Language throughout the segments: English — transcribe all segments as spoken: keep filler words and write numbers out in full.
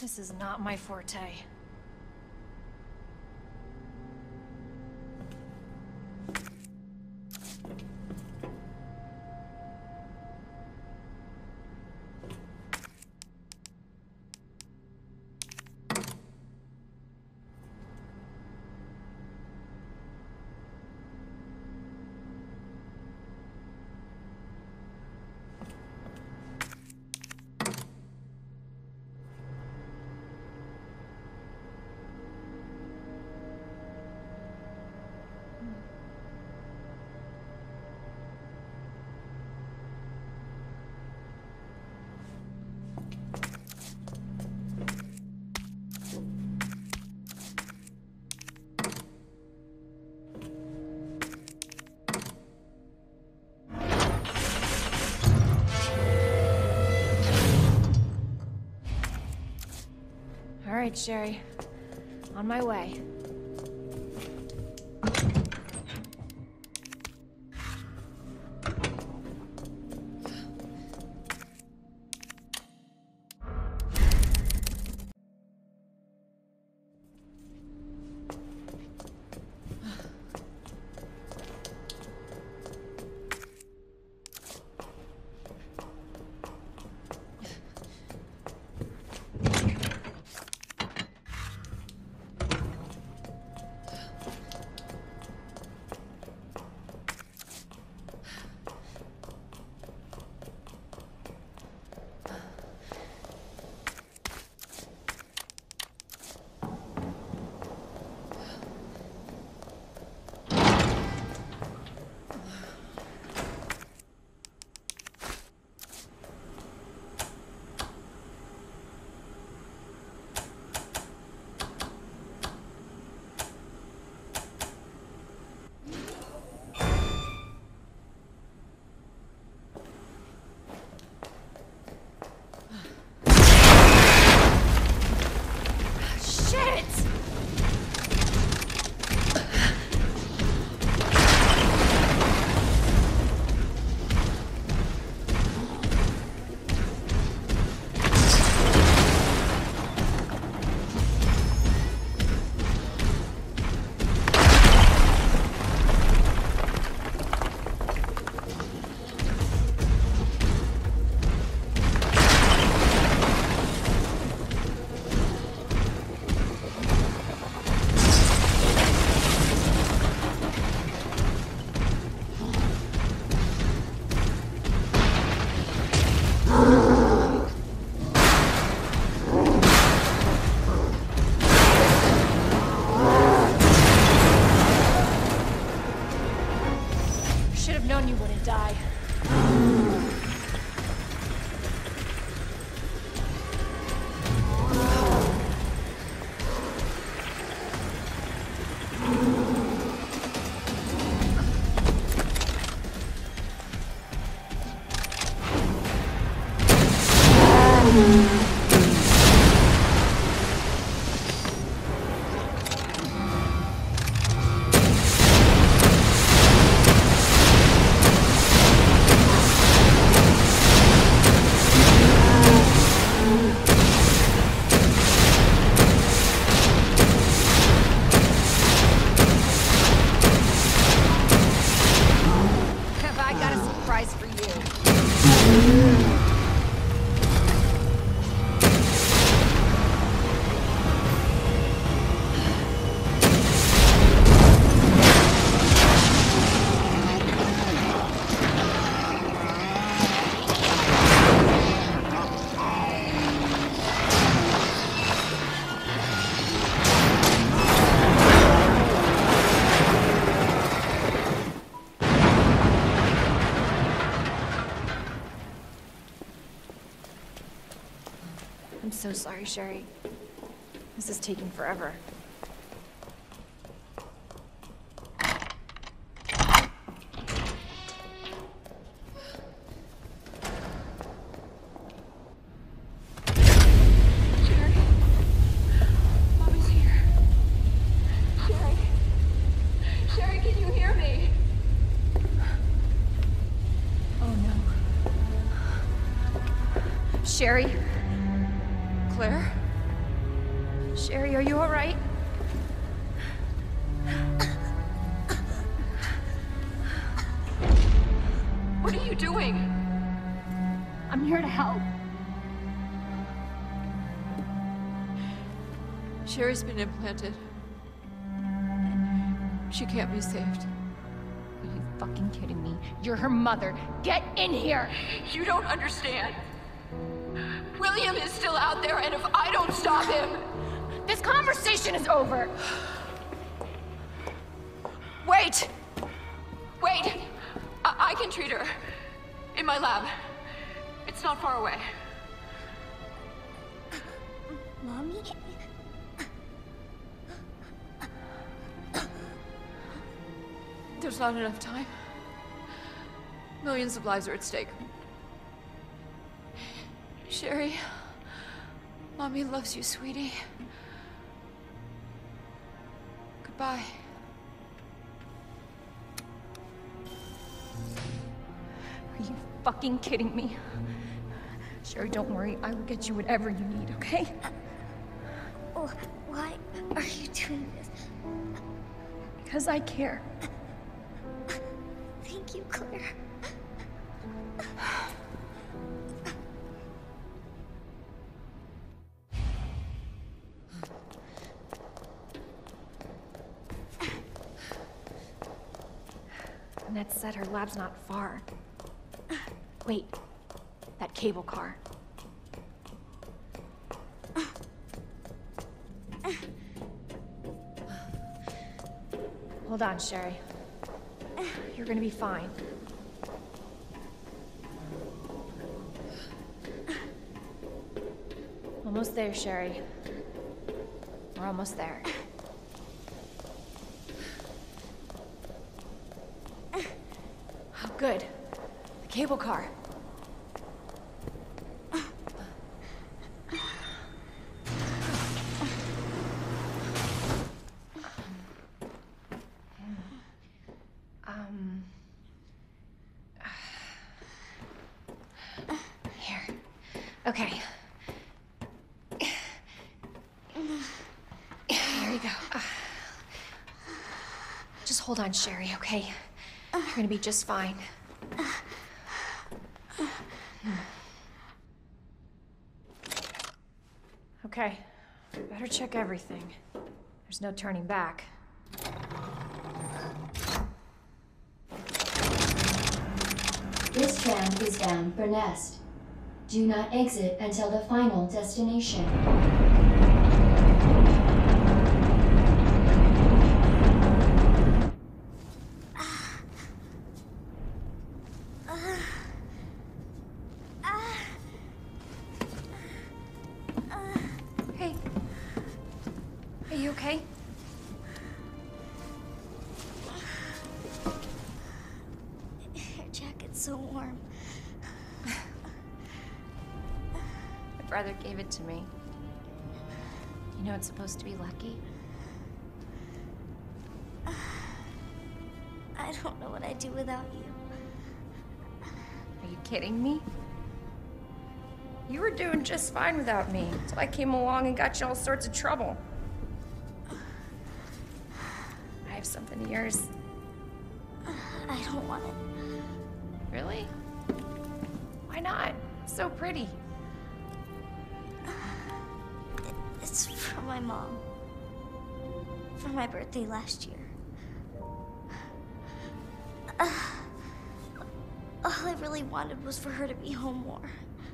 This is not my forte. All right, Sherry. On my way. Should have known you wouldn't die. I'm so sorry, Sherry. This is taking forever. Sherry? Mommy's here. Sherry? Sherry, can you hear me? Oh no. Sherry? Claire? Sherry, are you all right? What are you doing? I'm here to help. Sherry's been implanted. She can't be saved. Are you fucking kidding me? You're her mother. Get in here! You don't understand. William is still out there, and if I don't stop him... This conversation is over! Wait! Wait! I, I can treat her. In my lab. It's not far away. Mommy? There's not enough time. Millions of lives are at stake. Sherry, Mommy loves you, sweetie. Goodbye. Are you fucking kidding me? Sherry, don't worry. I will get you whatever you need, okay? Oh, why are you doing this? Because I care. Thank you, Claire. Annette said her lab's not far. Wait, that cable car. Hold on, Sherry. You're gonna be fine. Almost there, Sherry. We're almost there. Oh, good. The cable car. Um... Here. Okay. Here you go. Uh, just hold on, Sherry, okay? You're gonna be just fine. Okay. Better check everything. There's no turning back. This tram is bound for Nest. Do not exit until the final destination. Hey. Are you okay? Your jacket's so warm. My brother gave it to me. You know it's supposed to be lucky. I don't know what I'd do without you. Are you kidding me? You were doing just fine without me, so I came along and got you all sorts of trouble. I have something of yours. I don't want it. Really? Why not? It's so pretty. It's from my mom. For my birthday last year. Uh, all I really wanted was for her to be home more.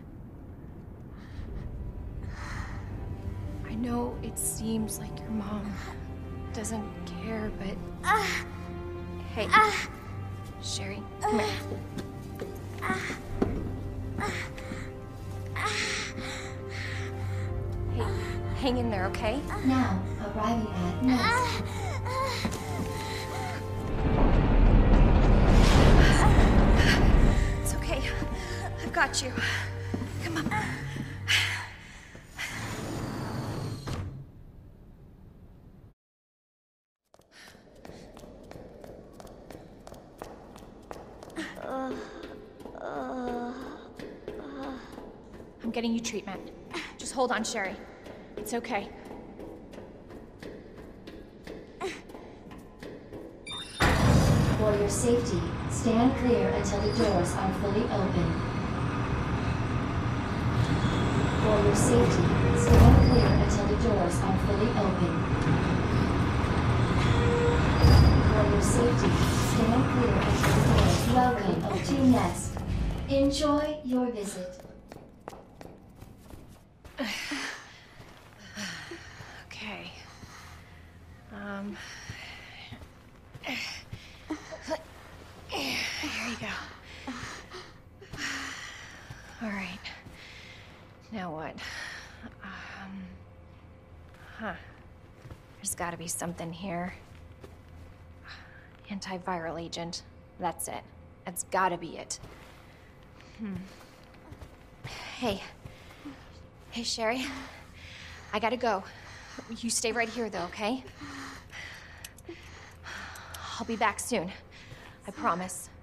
I know it seems like your mom doesn't care, but... Uh, Hey, uh, Sherry, come here. Hey, hang in there, okay? Now, arriving at Nest. It's okay. I've got you. Come on. uh, uh, I'm getting you treatment. Just hold on, Sherry. It's okay. For your safety, stand clear until the doors are fully open. For your safety, stand clear until the doors are fully open. For your safety, stand clear until the doors. Welcome to Nest. Enjoy your visit. Okay. Um. Here you go. All right. Now what? Um. Huh. There's gotta be something here. Antiviral agent. That's it. That's gotta be it. Hmm. Hey. Hey, Sherry. I gotta go. You stay right here, though, okay? I'll be back soon. I promise.